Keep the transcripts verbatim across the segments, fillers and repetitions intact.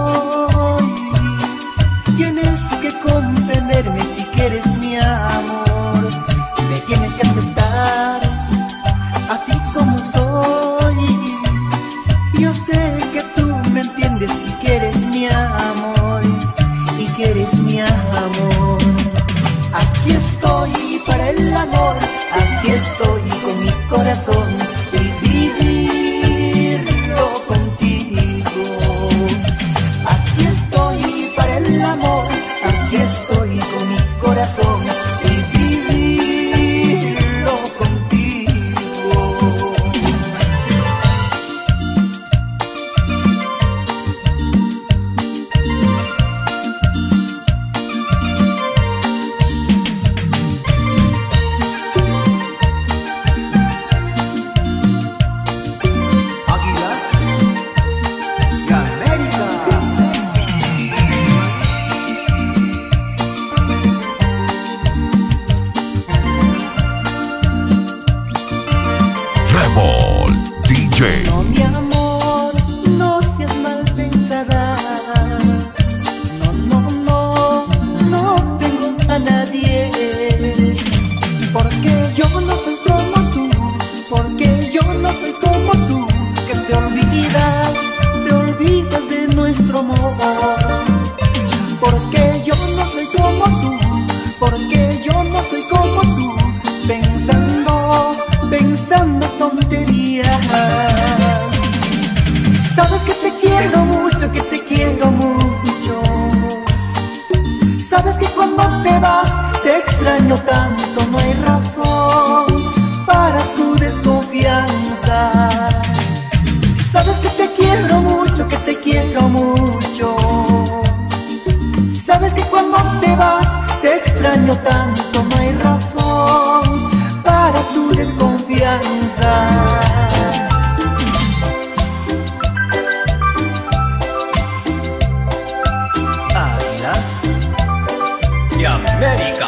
soy. Tienes que comprenderme si quieres mi amor. Me tienes que aceptar así como soy. Yo sé que tú me entiendes y quieres mi amor, y quieres mi amor. Aquí estoy para el amor, aquí estoy con mi corazón y vivirlo contigo. Aquí estoy para el amor, aquí estoy con mi corazón y vivirlo contigo. D J. No, mi amor, no seas mal pensada. No, no, no, no tengo a nadie. Porque yo no soy como tú, porque yo no soy como tú, que te olvidas, te olvidas de nuestro amor. Porque yo no soy como tú, porque yo no soy como tú, pensando, pensando tonterías. Sabes que te quiero mucho, que te quiero mucho. Sabes que cuando te vas te extraño tanto, no hay razón para tu desconfianza. Sabes que te quiero mucho, que te quiero mucho. Sabes que cuando te vas te extraño tanto, no hay razón para tu desconfianza. De América.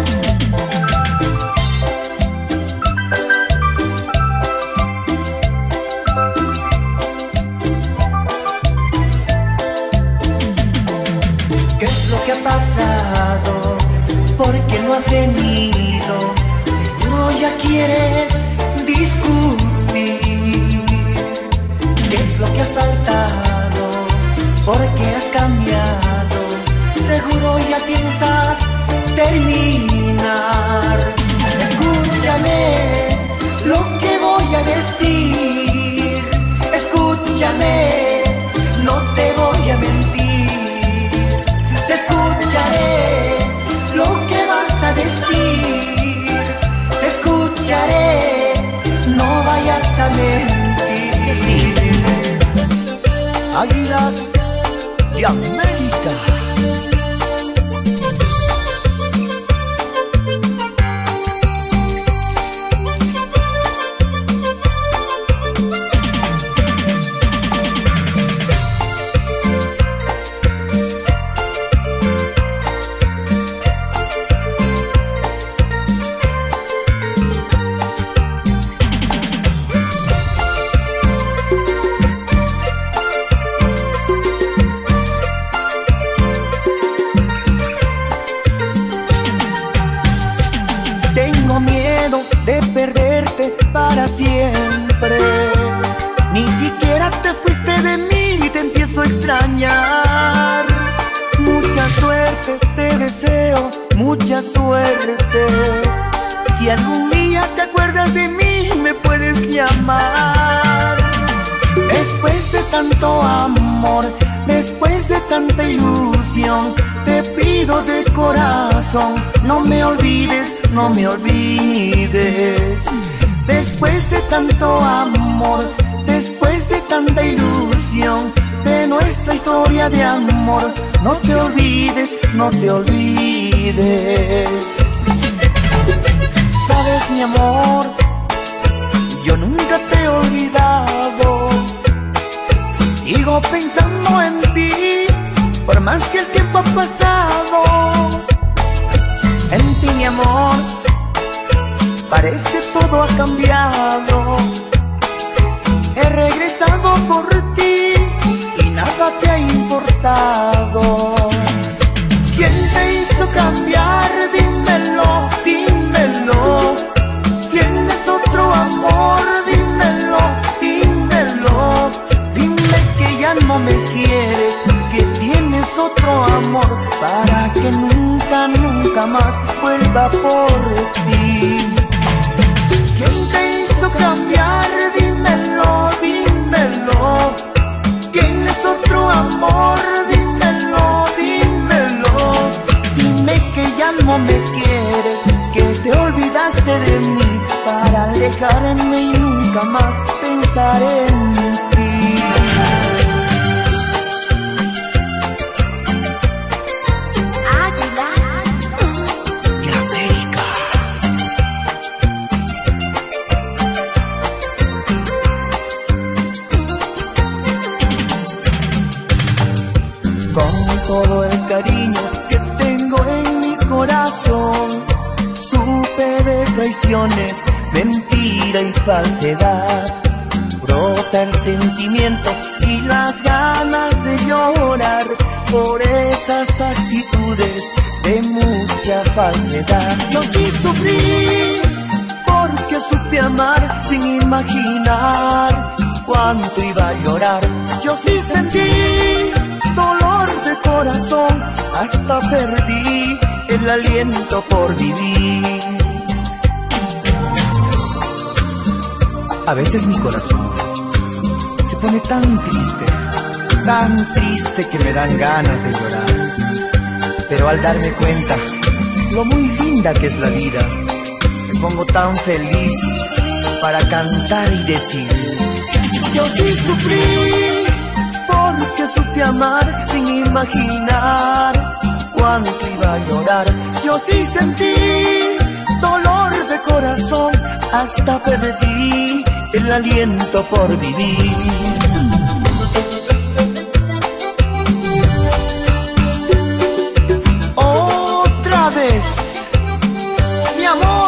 ¿Qué es lo que ha pasado? ¿Por qué no has venido? Seguro ya quieres discutir. ¿Qué es lo que ha faltado? ¿Por qué has cambiado? Seguro ya piensas terminar. Escúchame lo que voy a decir. Escúchame, no te voy a mentir. Te escucharé lo que vas a decir. Te escucharé, no vayas a mentir. Que sí. Águilas de América. De perderte para siempre. Ni siquiera te fuiste de mí y te empiezo a extrañar. Mucha suerte te deseo, mucha suerte. Si algún día te acuerdas de mí, me puedes llamar. Después de tanto amor, después de tanta ilusión, te pido de corazón, no me olvides, no me olvides. Después de tanto amor, después de tanta ilusión, de nuestra historia de amor, no te olvides, no te olvides. Sabes, mi amor, yo nunca te he olvidado. Sigo pensando en ti, por más que el tiempo ha pasado. En ti, mi amor, parece todo ha cambiado. He regresado por ti y nada te ha importado. ¿Quién te hizo cambiar? Dímelo, dímelo. ¿Tienes otro amor? Dímelo, dímelo. Dime que ya no me quieres, que tienes otro amor, para que nunca, nunca más vuelva por ti. ¿Quién te hizo cambiar? Dímelo, dímelo. ¿Tienes otro amor? Dímelo, dímelo. Dime que ya no me quieres, que te olvidaste de mí, para alejarme y nunca más pensar en ti. Con todo el cariño que tengo en mi corazón, supe de traiciones, mentira y falsedad. Brota el sentimiento y las ganas de llorar por esas actitudes de mucha falsedad. Yo sí sufrí porque supe amar sin imaginar cuánto iba a llorar. Yo sí sentí dolor de corazón, hasta perdí el aliento por vivir. A veces mi corazón se pone tan triste, tan triste que me dan ganas de llorar. Pero al darme cuenta lo muy linda que es la vida, me pongo tan feliz para cantar y decir: yo sí sufrí porque supe amar sin imaginar cuánto iba a llorar. Yo sí sentí dolor de corazón, hasta perdí el aliento por vivir. Otra vez, mi amor.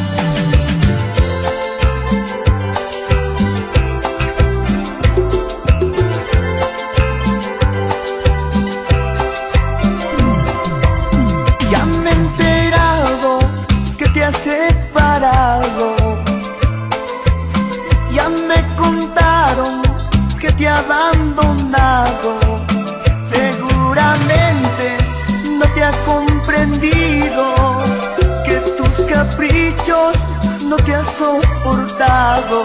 Ya me he enterado que te has separado. Ya me contaron que te ha abandonado. Seguramente no te ha comprendido, que tus caprichos no te ha soportado.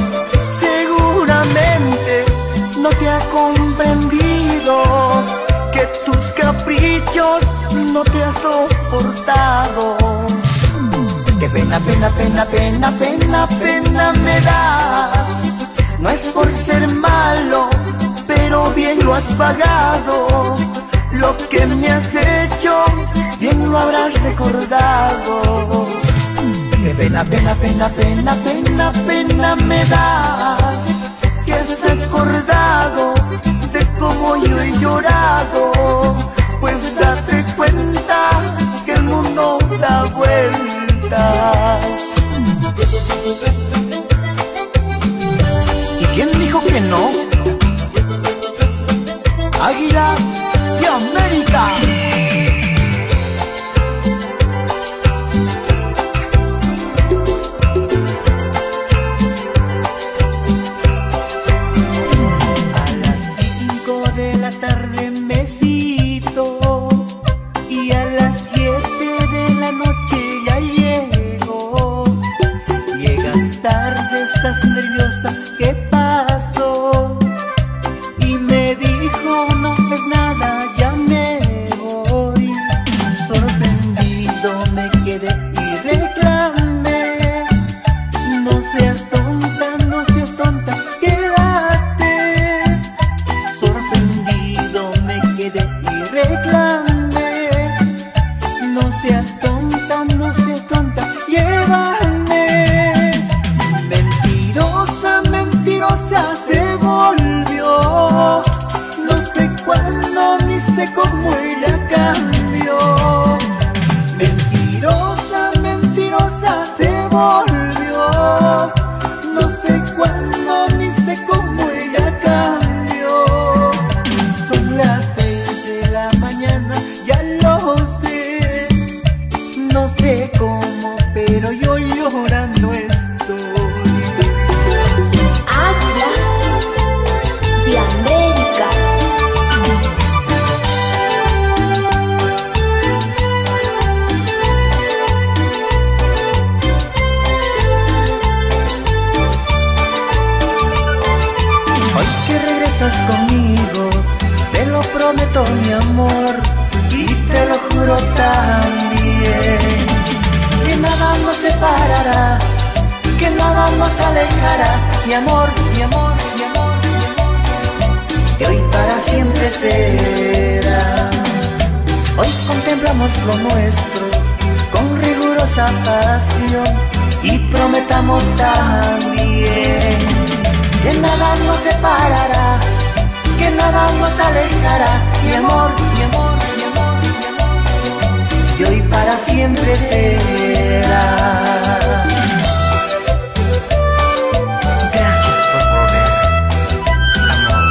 Seguramente no te ha comprendido, que tus caprichos no te ha soportado. Qué pena, pena, pena, pena, pena, pena me das. No es por ser malo, pero bien lo has pagado. Lo que me has hecho, bien lo habrás recordado. Qué pena, pena, pena, pena, pena, pena me das, que has recordado de cómo yo he llorado. Pues date cuenta que el mundo da vueltas. ¿Y quién dijo que no? Águilas de América. A las cinco de la tarde me cito, y a las siete de la noche ya llego. Llegas tarde, estás nerviosa, ¿qué pasó? Y me dijo: no es nada, ya me voy. Sorprendido me quedé y reclamé: no seas tonta, no seas tonta, quédate. Sorprendido me quedé y reclamé: no seas tonta, no seas tonta, llévame. Mentirosa, mentirosa se volvió. No sé cuándo ni sé cómo ella cambió. Mentirosa, mentirosa se volvió. No sé cuándo ni sé cómo ella cambió. mañana, ya lo sé. No sé cómo, pero yo llorando estoy. Águilas de América. Hoy que regresas conmigo, te lo prometo mi amor, y te lo juro también, que nada nos separará, que nada nos alejará, mi amor, mi amor, mi amor, mi amor, que hoy para siempre será. Hoy contemplamos lo nuestro con rigurosa pasión y prometamos también que nada nos separará, que nada nos alejará, mi amor, mi amor, mi amor, mi amor, y hoy para siempre será. Gracias por volver, amor.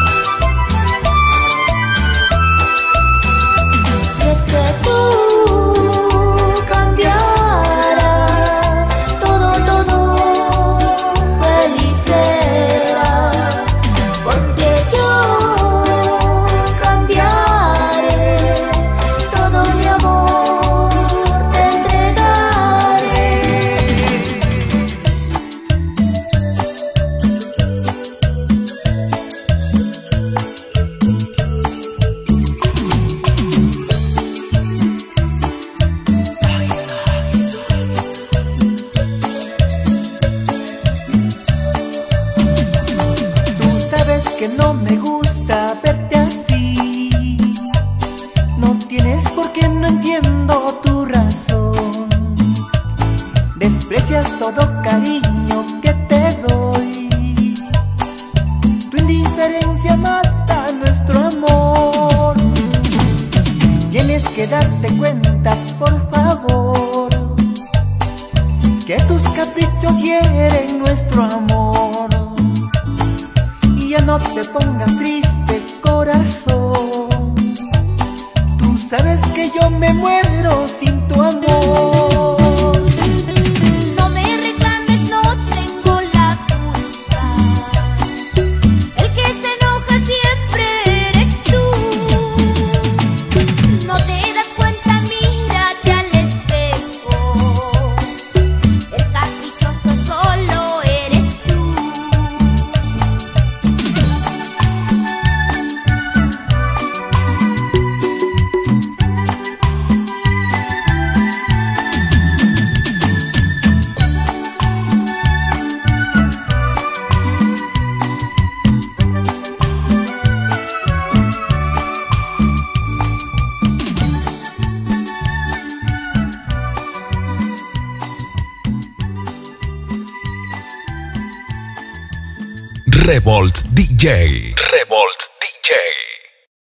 Si es que tú cambiaras, todo, todo feliz será, porque yo cambiaré, todo mi amor te entregaré. Tú sabes que no me gusta verte así, no tienes por qué, no entiendo tu razón. Desprecias todo cariño que te doy, tu indiferencia mata nuestro amor. Tienes que darte cuenta, por favor, que tus caprichos hieren nuestro amor. Y ya no te pongas triste, corazón, tú sabes que yo me muero sin tu amor. No me reclames, no tengo la culpa. El que se enoja siempre eres tú. No te das cuenta, mírate al espejo. El caprichoso solo eres tú. Revolt D J. Revolt D J.